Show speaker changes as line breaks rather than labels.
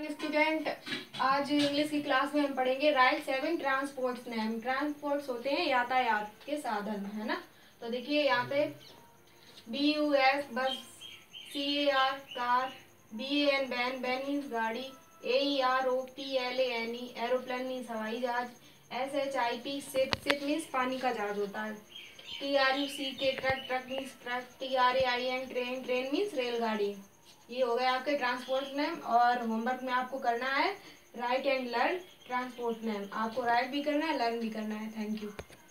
Morning student. आज English की class में हम पढ़ेंगे राइट 7 ट्रांसपोर्ट्स नेम। ट्रांसपोर्ट्स होते हैं यातायात के साधन, है ना। तो देखिए यहाँ पे BUS bus, CAR car, BAN ban, ban means गाड़ी, AEROPLANE एरोप्लेन मीन्स हवाई जहाज, SHIP शिप, शिप मीन्स पानी का जहाज होता है, TRUCK truck, truck means truck, TRAIN train, train means रेलगाड़ी। ये हो गए आपके ट्रांसपोर्ट नेम। और होमवर्क में आपको करना है write and learn transport name. आपको राइट भी करना है, लर्न भी करना है। Thank you.